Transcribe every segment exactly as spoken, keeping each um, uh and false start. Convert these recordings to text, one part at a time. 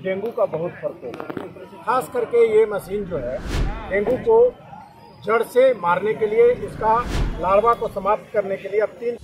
Dengue का बहुत फर्क है। खास करके ये मशीन जो है डेंगू को जड़ से मारने के लिए, इसका लार्वा को समाप्त करने के लिए अब तीन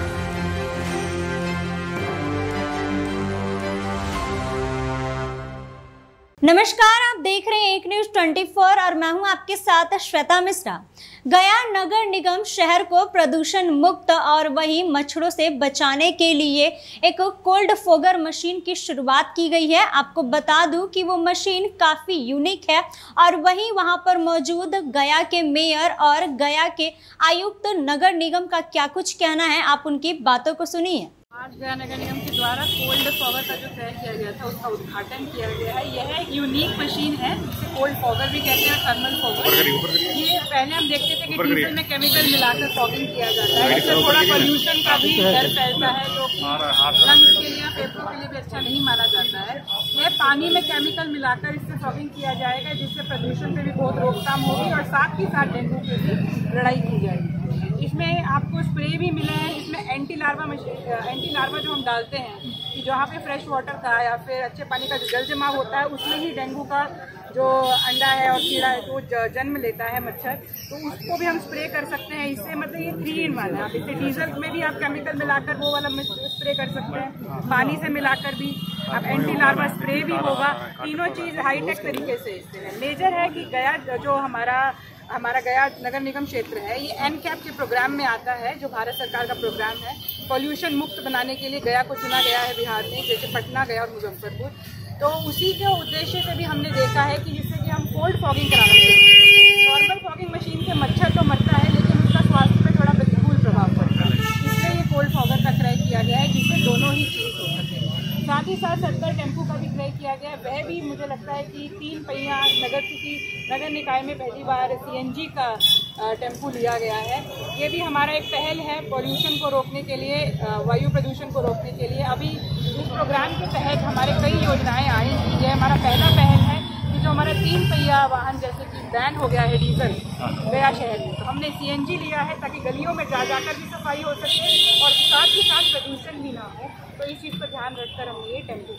नमस्कार, आप देख रहे हैं एक न्यूज चौबीस और मैं हूं आपके साथ श्वेता मिश्रा। गया नगर निगम शहर को प्रदूषण मुक्त और वहीं मच्छरों से बचाने के लिए एक कोल्ड फोगर मशीन की शुरुआत की गई है। आपको बता दूं कि वो मशीन काफ़ी यूनिक है और वहीं वहां पर मौजूद गया के मेयर और गया के आयुक्त नगर निगम का क्या कुछ कहना है, आप उनकी बातों को सुनिए। आज गया नगर निगम के द्वारा कोल्ड फॉगर का जो क्रय किया गया था उसका उद्घाटन किया गया है। यह एक यूनिक मशीन है, जिसे कोल्ड फॉगर भी कहते हैं, थर्मल फॉगर। ये पहले हम देखते थे कि डीजल में केमिकल मिलाकर फॉगिंग किया जाता है, इससे थोड़ा पोल्यूशन का भी डर फैलता है जो कि लंग्स के लिए, फेफड़ों के लिए भी अच्छा नहीं माना जाता है। यह पानी में केमिकल मिलाकर इससे फॉगिंग किया जाएगा, जिससे प्रदूषण पे भी बहुत रोकथाम होगी और साथ ही साथ डेंगू की भी लड़ाई की जाएगी। इसमें आपको स्प्रे भी मिले हैं, इसमें anti larva machine anti larva जो हम डालते हैं कि जहाँ पे फ्रेश वाटर का या फिर अच्छे पानी का जो जल जमाव होता है उसमें ही डेंगू का जो अंडा है और कीड़ा है तो जन्म लेता है मच्छर, तो उसको भी हम स्प्रे कर सकते हैं। इससे मतलब ये थ्री इन वन है। आप इससे डीजल में भी आप केमिकल मिलाकर वो वाला स्प्रे कर सकते हैं, पानी से मिलाकर भी आप एंटी लार्वा स्प्रे भी होगा। तीनों चीज़ हाईटेक तरीके से इससे है। मेजर है कि गया जो हमारा हमारा गया नगर निगम क्षेत्र है, ये एन कैप के प्रोग्राम में आता है, जो भारत सरकार का प्रोग्राम है। पॉल्यूशन मुक्त बनाने के लिए गया को चुना गया है बिहार में, जैसे पटना, गया और मुजफ्फरपुर। तो उसी के उद्देश्य से भी हमने देखा है कि जिससे कि हम कोल्ड फॉगिंग कराना चाहिए। नॉर्मल फॉगिंग मशीन से मच्छर तो मरता है, लेकिन उसका स्वास्थ्य पर थोड़ा प्रतिकूल प्रभाव पड़ता है, इसलिए ये कोल्ड फॉगर का क्रय किया गया है, जिससे दोनों ही चीज़ हो सके। साथ ही साथ सत्तर टेम्पू का भी क्रय किया गया है। वह भी मुझे लगता है कि तीन पहिया नगर किसी नगर निकाय में पहली बार सीएनजी का टेम्पू लिया गया है। ये भी हमारा एक पहल है पॉल्यूशन को रोकने के लिए, वायु प्रदूषण को रोकने के लिए। अभी इस प्रोग्राम के तहत हमारे कई योजनाएं आई थी। यह हमारा पहला पहल है कि जो हमारा तीन पहिया वाहन जैसे कि बैन हो गया है डीजल गया शहर में, तो हमने सीएनजी लिया है ताकि गलियों में जा जाकर भी सफाई हो सके और साथ ही साथ प्रदूषण भी ना हो। तो इस चीज़ पर ध्यान रखकर हमने ये टेम्पू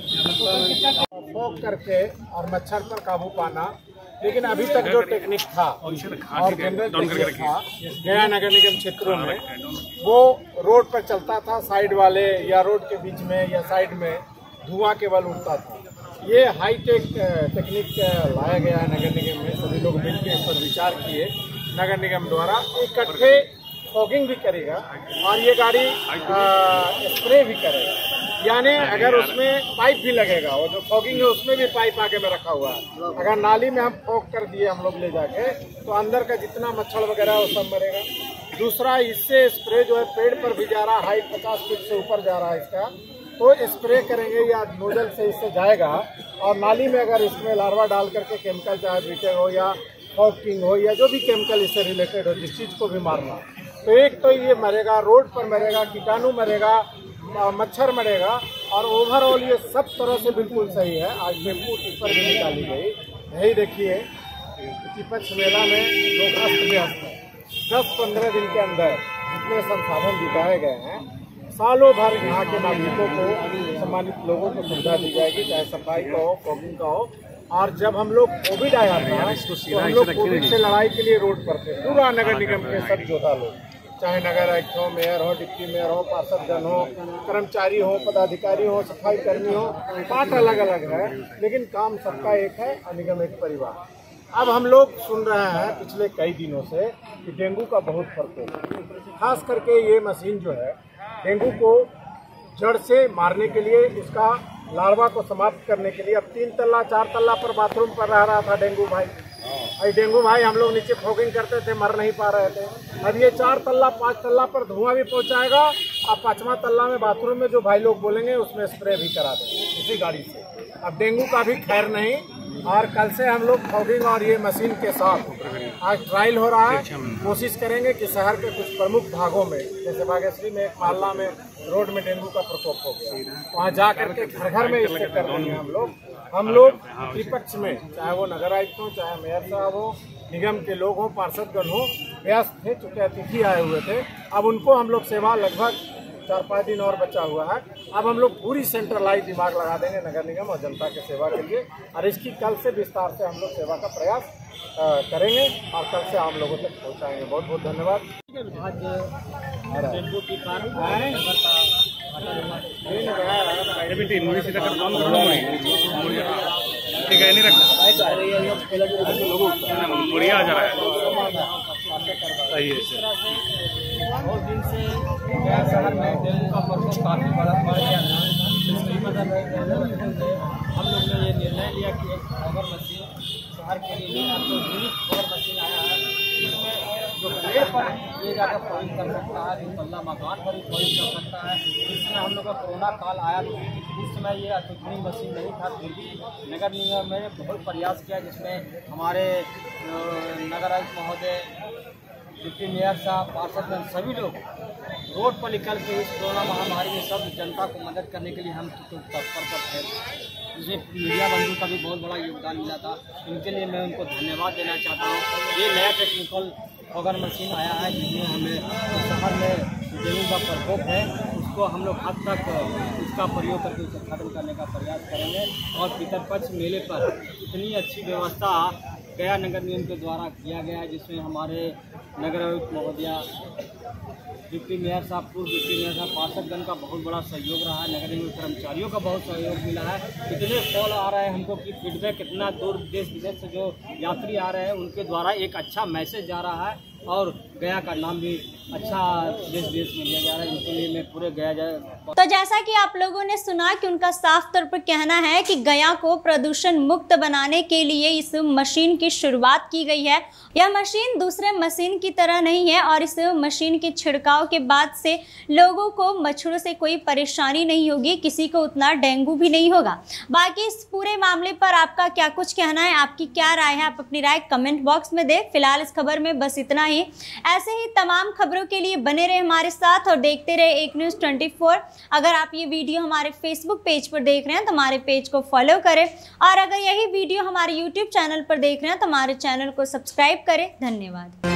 किया फॉग करके और मच्छर पर काबू पाना। लेकिन अभी तक जो टेक्निक था और जनरल टेक्निक था गया नगर निगम क्षेत्रों में, वो रोड पर चलता था, साइड वाले या रोड के बीच में या साइड में धुआं केवल उठता था। ये हाईटेक टेक्निक लाया गया है नगर निगम में। सभी लोग मिलकर इस पर विचार किए। नगर निगम द्वारा इकट्ठे फॉगिंग भी करेगा और ये गाड़ी स्प्रे भी करेगा, यानी अगर उसमें पाइप भी लगेगा, वो जो फॉगिंग है उसमें भी पाइप आगे में रखा हुआ है। अगर नाली में हम फॉग कर दिए हम लोग ले जाके, तो अंदर का जितना मच्छर वगैरह है वो सब मरेगा। दूसरा, इससे स्प्रे जो है पेड़ पर भी जा रहा है, हाइट पचास फीट से ऊपर जा रहा है इसका, तो स्प्रे करेंगे या नोजल से इससे जाएगा और नाली में अगर इसमें लार्वा डाल करके केमिकल, चाहे ब्रीटेन हो या फॉगिंग हो या जो भी केमिकल इससे रिलेटेड हो, जिस चीज़ को भी मारना, तो एक तो ये मरेगा, रोड पर मरेगा, कीटाणु मरेगा, मच्छर मरेगा और ओवरऑल ये सब तरह से बिल्कुल सही है। आज टेम्पू टिप्पर भी निकाली गई। यही देखिए विपक्ष मेला में लोग अस्त व्यस्त है। दस पंद्रह दिन के अंदर जितने संसाधन जुटाए गए हैं, सालों भर यहाँ के नागरिकों को, सम्मानित लोगों को सुविधा दी जाएगी, चाहे सफाई का हो, फॉगिंग का हो। और जब हम लोग कोविड आया था तो हम लोग कोविड से लड़ाई के लिए रोड पर थे, पूरा नगर निगम के सब योद्धा लोग, चाहे नगर आयुक्त हो, मेयर हो, डिप्टी मेयर हो, पार्षदगण हो, कर्मचारी हो, पदाधिकारी हो, सफाई कर्मी हो, पार्ट अलग अलग है, लेकिन काम सबका एक है, निगम एक परिवार। अब हम लोग सुन रहे हैं पिछले कई दिनों से कि डेंगू का बहुत फर्क है। खास करके ये मशीन जो है डेंगू को जड़ से मारने के लिए, इसका लार्वा को समाप्त करने के लिए, अब तीन तल्ला चार तल्ला पर बाथरूम पर रह रहा था डेंगू भाई। अरे डेंगू भाई हम लोग नीचे फॉगिंग करते थे, मर नहीं पा रहे थे। अब ये चार तल्ला पाँच तल्ला पर धुआं भी पहुंचाएगा और पाँचवा तल्ला में बाथरूम में जो भाई लोग बोलेंगे उसमें स्प्रे भी करा देंगे इसी गाड़ी से। अब डेंगू का भी खैर नहीं। और कल से हम लोग फॉगिंग और ये मशीन के साथ आज ट्रायल हो रहा है। कोशिश करेंगे कि शहर के कुछ प्रमुख भागों में, जैसे भाग्यश्री में, एक मालना में रोड में डेंगू का प्रकोप हो गया, वहाँ जा करके घर घर में इससे कर देंगे हम लोग। हम लोग विपक्ष में, चाहे वो नगर आयुक्त हो, चाहे मेयर साहब हो, निगम के लोग हों, पार्षदगण हो, व्यस्त थे, चूँकि अतिथि आए हुए थे। अब उनको हम लोग सेवा लगभग चार पाँच दिन और बचा हुआ है। अब हम लोग पूरी सेंट्रलाइज दिमाग लगा देंगे नगर निगम और जनता की सेवा के लिए, और इसकी कल से विस्तार से हम लोग सेवा का प्रयास आ, करेंगे और कल से आम लोगों तक पहुंचाएंगे। बहुत बहुत धन्यवाद। आज टेम्पो की कार ठीक है, नहीं रखना बढ़िया आ जा रहा है। बहुत दिन से गया शहर में डेंगू का प्रकोप काफ़ी बड़ा बढ़ गया था। इसकी मदद हम लोग ने ये निर्णय लिया कि एक फॉगर मशीन शहर के लिए अब तो यूनिक फॉगर मशीन आया है, जिसमें जो पेड़ पर ये जाकर फॉगिंग कर सकता है, दुतल्ला मकान पर भी फॉगिंग कर सकता है। इसमें हम लोग का कोरोना काल आया तो इस समय ये अत्याधुनिक मशीन नहीं था, फिर भी नगर निगम ने बहुत प्रयास किया, जिसमें हमारे नगर आयुक्त महोदय, डिप्टी मेयर साहब, पार्षद, सभी लोग रोड पर निकल के इस कोरोना महामारी में सब जनता को मदद करने के लिए हम तत्पर पर थे। इसमें मीडिया बंधु का भी बहुत बड़ा योगदान मिला था, इनके लिए मैं उनको धन्यवाद देना चाहता हूँ। ये नया टेक्निकल फॉगर मशीन आया है, जिसमें हमें शहर में डेंगू का प्रकोप है, उसको हम लोग हद तक इसका प्रयोग करके उसे खत्म करने का प्रयास करेंगे। और पितरपक्ष मेले पर इतनी अच्छी व्यवस्था गया नगर निगम के द्वारा किया गया है, जिसमें हमारे नगर आयुक्त महोदया, डिप्टी मेयर साहब, पूर्व डिप्टी मेयर साहब, पार्षदगण का बहुत बड़ा सहयोग रहा है, नगर निगम कर्मचारियों का बहुत सहयोग मिला है। इतने कॉल आ रहे हैं हमको कि फीडबैक कितना दूर देश विदेश से जो यात्री आ रहे हैं उनके द्वारा एक अच्छा मैसेज जा रहा है, और गया का नाम भी अच्छा देश विदेश में लिया जा रहा है। इसके लिए मैं पूरे गया जाए। तो जैसा कि आप लोगों ने सुना कि उनका साफ तौर पर कहना है कि गया को प्रदूषण मुक्त बनाने के लिए इस मशीन की शुरुआत की गई है। यह मशीन दूसरे मशीन की तरह नहीं है और इस मशीन के छिड़काव के बाद से लोगों को मच्छरों से कोई परेशानी नहीं होगी, किसी को उतना डेंगू भी नहीं होगा। बाकी इस पूरे मामले पर आपका क्या कुछ कहना है, आपकी क्या राय है, आप अपनी राय कमेंट बॉक्स में दें। फिलहाल इस खबर में बस इतना ही। ऐसे ही तमाम खबरों के लिए बने रहे हमारे साथ और देखते रहे एक न्यूज़ ट्वेंटी फोर। अगर आप ये वीडियो हमारे फेसबुक पेज पर देख रहे हैं तो हमारे पेज को फॉलो करें, और अगर यही वीडियो हमारे यूट्यूब चैनल पर देख रहे हैं तो हमारे चैनल को सब्सक्राइब करें। धन्यवाद।